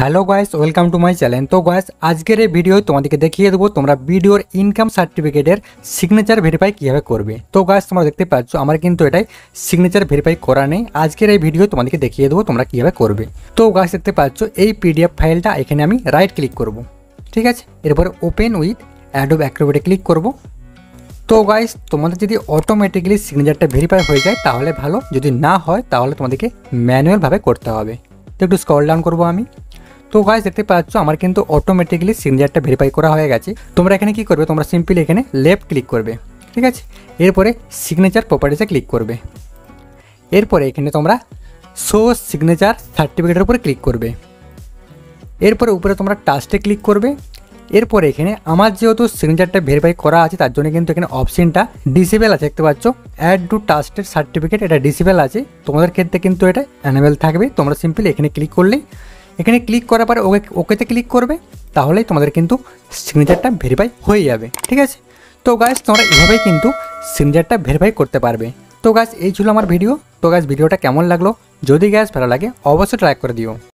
Hello guys, welcome to my channel. তো guys, আজকের এই ভিডিও তোমাদেরকে দেখিয়ে দেবো তোমরা ভিডিওর ইনকাম সার্টিফিকেটের সিগনেচার ভেরিফাই কীভাবে করবে। তো গাইস, তোমরা দেখতে পাচ্ছ আমার কিন্তু এটাই সিগনেচার ভেরিফাই করা নেই। আজকের এই ভিডিও তোমাদেরকে দেখিয়ে দেবো তোমরা কীভাবে করবে। তো গাইস, দেখতে পাচ্ছ এই পিডিএফ ফাইলটা, এখানে আমি রাইট ক্লিক করব, ঠিক আছে। এরপরে ওপেন উইথ অ্যাডোব অ্যাক্রোব্যাটে ক্লিক করব। তো গাইস, তোমাদের যদি অটোমেটিক্যালি সিগনেচারটা ভেরিফাই হয়ে যায় তাহলে ভালো, যদি না হয় তাহলে তোমাদেরকে ম্যানুয়ালভাবে করতে হবে। তো একটু স্ক্রল ডাউন করবো আমি। তো গাইস, দেখতে পাচ্ছ আমার কিন্তু অটোমেটিক্যালি সিগনেচারটা ভেরিফাই করা হয়ে গেছে। তোমরা এখানে কি করবে, তোমরা সিম্পলি এখানে লেফট ক্লিক করবে, ঠিক আছে। এরপরে সিগনেচার প্রপার্টিসে ক্লিক করবে। এরপরে এখানে তোমরা শো সিগনেচার সার্টিফিকেটের উপরে ক্লিক করবে। এরপরে উপরে তোমরা টাস্টে ক্লিক করবে। এরপরে এখানে আমার যেহেতু সিগনেচারটা ভেরিফাই করা আছে তার জন্য কিন্তু এখানে অপশনটা ডিসেবল আছে, দেখতে পাচ্ছ অ্যাড টু টাস্টের সার্টিফিকেট, এটা ডিসেবল আছে। তোমাদের ক্ষেত্রে কিন্তু এটা অ্যানেবল থাকবে। তোমরা সিম্পলি এখানে ক্লিক করলেই, এখানে ক্লিক করার পরে ওকেতে ক্লিক করবে, তাহলেই তোমাদের কিন্তু সিগনেচারটা ভেরিফাই হয়ে যাবে, ঠিক আছে। তো গাইস, তোমরা এভাবেই কিন্তু সিগনেচারটা ভেরিফাই করতে পারবে। তো গাইস, এই ছিল আমার ভিডিও। তো গাইস, ভিডিওটা কেমন লাগলো? যদি গাইস ভালো লাগে অবশ্যই ট্রাই করে দিও।